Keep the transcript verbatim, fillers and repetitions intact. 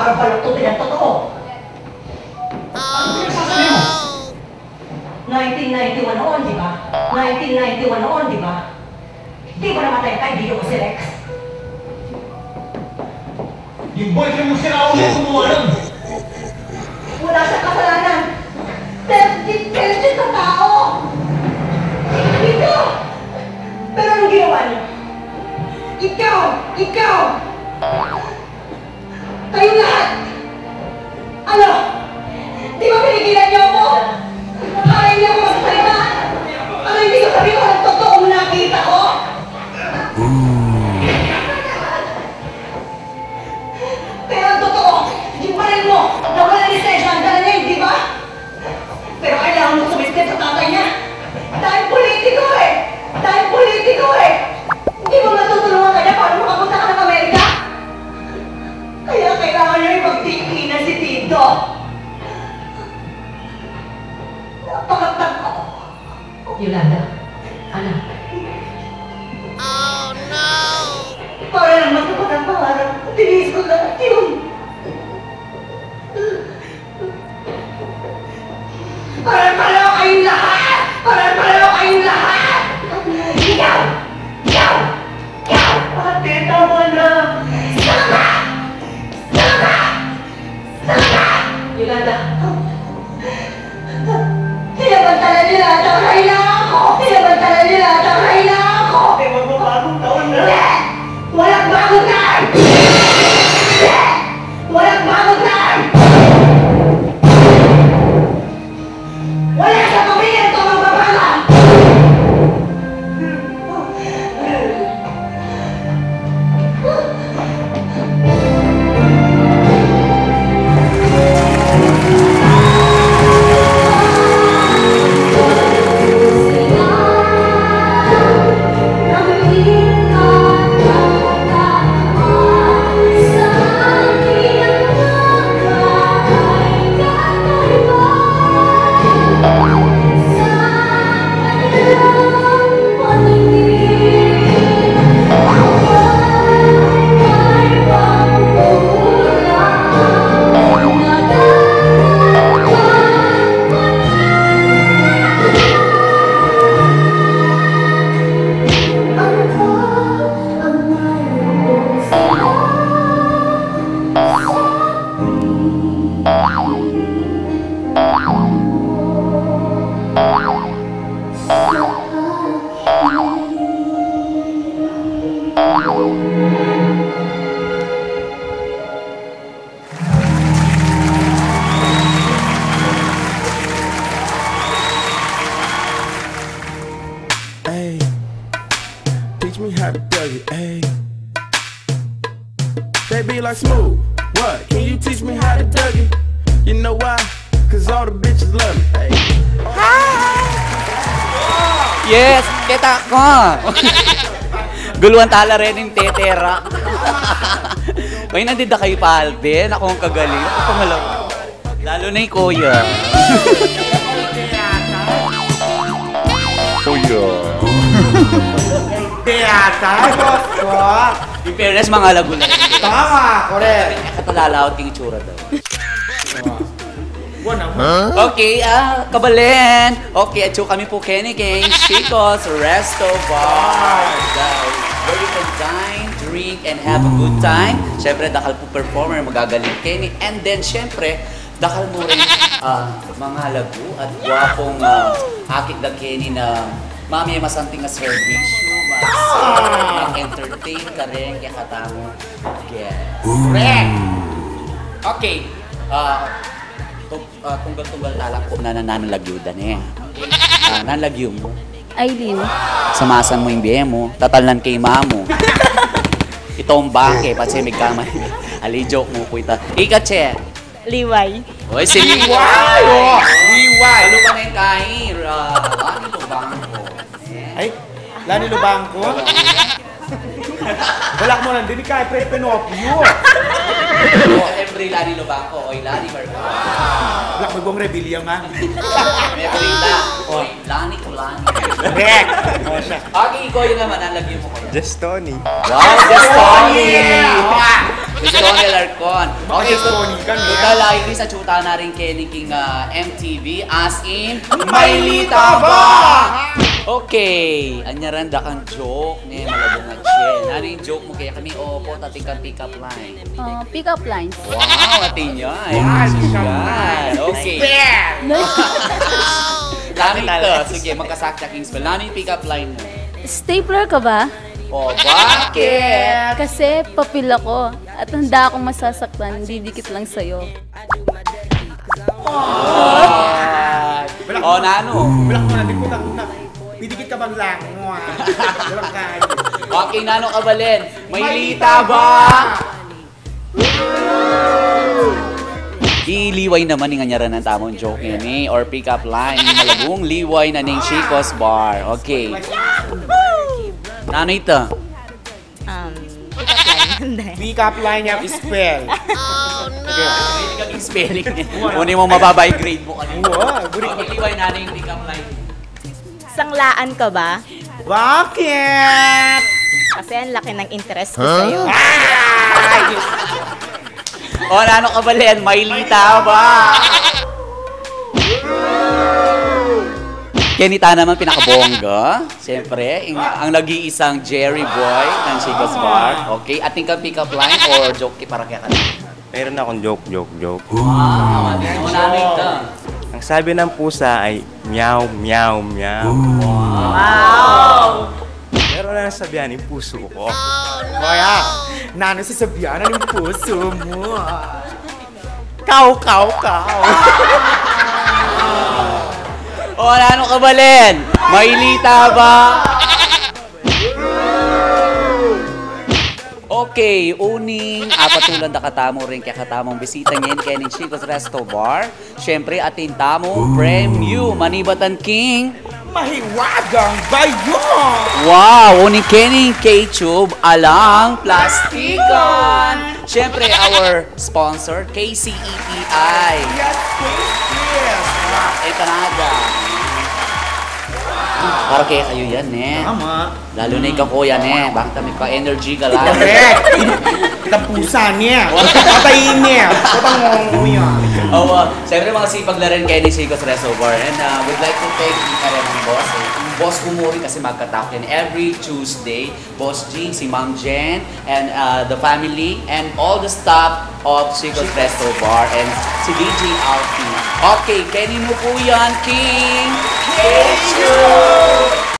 para baluktutin ang totoo. Ano pinagsasabi mo? nineteen ninety-one noon, di ba? nineteen ninety-one noon, di ba? Di ba namatay ang kaibigan mo si Rex? Yung boyfriend mo sila ulit kumuha nun. Wala siyang kasalanan. Pero pero siya sa tao. Ikaw! Pero anong ginawa niyo? Ikaw! Ikaw! Kayo lahat! Ano? Di ba pinigilan niyo ako? Para hindi ako magsalita? Para hindi ko sabi ko ang totoong nakita ko? Pero ang totoo, yung baril mo, nawala ni Sesha ang dala niya, di ba? Pero kailangan mo sumisip sa tatay niya. Dahil politiko eh! Dahil politiko eh! Hindi mo matutulungan ka niya para makapunta ka ng Amerika? Kaya kailangan niya ipagtikinan si Tito. Napakatag ko. Yolanda, anak. Oh no! Para lang matupad ang pangarap, tiniis ko lahat yun. Para-pareho kayong lahat! Para-pareho kayong lahat! Ikaw! Ikaw! Ikaw! Ate, tama na! Sama! Sama! Sama! Yolanda! Sinamantala nila at ang kailangan ko! Sinamantala nila at ang kailangan ko! Eh, magbabagong taon na! Hindi! Walang bagong taon! Hindi! Walang bagong taon! Wala sa pamilya ito magbabago! Hey, teach me how to dug it, hey. They be like, Smooth, what? Can you teach me how to dug it? You know why? Cause all the bitches love me, hey. Yes, kita ko. Guluhan tala rin yung tetera. Kaya nandito kayo pa, Alvin. Ako ang kagaling. Ako pangalaw. Lalo na yung kuya. Kuya. Teata, gusto. In fairness, mga lagunan. Tama, correct. Katalalaot yung itsura daw. Huh? Okay, ah, kabalen. Okay, at so kami po Kenny Gang, Chicos, Resto Bar. Guys, where you can dine, drink, and have a good time. Siyempre, dakal po performer, magagaling Kenny. And then, siyempre, dakal mo rin ah, mga lagu at gwapong uh, akit na Kenny na mami masanting nga servisyo, mas mag-entertain ka rin, kaya katamo. Yes. Correct! Okay. Uh, Uh, tunggal-tunggal talak po na nananalagyudan eh. Uh, nanlagyo mo. Aileen. Samasan mo yung biye mo. Tatalnan kay mamo. Itong bake, pati may kamay. Ali, joke mo po ito. Ika, che. Liway. Oy, si Liway! Oh, Liway! Ano pa na yung kain? Uh, Lani Lubangko. Ay, Lani Lubangko? Wala mo lang din, kaya pre Pinocchio. Every Lani Lubangko, oy, Lani Barco. Wala mo bang rebellion nga? May balita. Oy, Lani ko Lani. Correct! O siya. Okay, ikaw yun naman, nalagyan mo ko. Just Tony. Wow, just Tony! Miss Donel Arcon. Okay, Miss Tony ka, no? total lagi sa chuta na rin Kenny King ah, M T V as in Maylita ba? Okay, anyaran da kang joke ni malabong nga Chen. Ano yung joke mo kaya kami opo tating kang pick up line. Uh, pick-up lines. Wow, atin niya. Yan. Okay. Lami to. Sige, magkasakta Kings Bell. Ano yung pick up line mo? Stapler ka ba? O, bakit? Kasi papil ako at handa akong masasaktan, didikit lang sa'yo. O, nano? Wala ko na, di ko na. Pidikit ka bang lang? Walang kayo. Okay, nano Kabalen. Maylita ba? Iliway naman ni nganyaran ng tamong joke ni or pick up line ni malabong liway na ning Chico's Bar. Okay. Nano ito? Um, pick-up line. Hindi. Pick up line niya, spell. Hindi kang spelling niya. Muna mo mababa yung grade mo kanina. Wow, Okay, liway na ning pick up line. Sanglaan ka ba? Bakit? Kasi ang laki ng interest ko sa'yo. O, nano Kabalen? Maylita ba? Kenita naman pinakabongga. Siyempre, yung- ang nag-iisang Jerry Boy ng Chico's Bar. Okay, ating kang pick-up line or joke para kaya ka? Meron akong joke, joke, joke. Wow, ating mo namin ito. Ang sabi ng pusa ay meow, meow, meow. Wow! Pero na nasabihan yung puso ko. Kaya, nano sasabihan ng puso mo. Kaw, kaw, kaw. O, ano Kabalen? Maylita ba? Okay, uning apatulan da katamo rin kaya katamong bisita ngayon kaya ng Chico's Resto Bar. Siyempre, atin tamong premium Manibatan King. Mahiwagang bayo! Wow! Uning Kenny K-Tube alang plastikon. Siyempre, our sponsor, K C E P I. Yes, yes, yes. Ito na nga. Para kaya kayo yan, eh. Tama. Lalo na ikaw ko yan, eh. Bakit kami pa energy ka lang? Correct. Kita pusa niya. Patayin niya. Patangong mo yan. Oo, uh, siyempre mga sipag na rin kayo ni Chico's Resto Bar. And uh, we'd like to thank you ka rin ang boss. Eh. Boss Umuri kasi magkatak yan every Tuesday. Boss Jean, si Ma'am Jen, and uh, the family, and all the staff of Chico's Resto Bar, and si D J Alfie. Okay, Kenny mo po yan, King! K-Tube!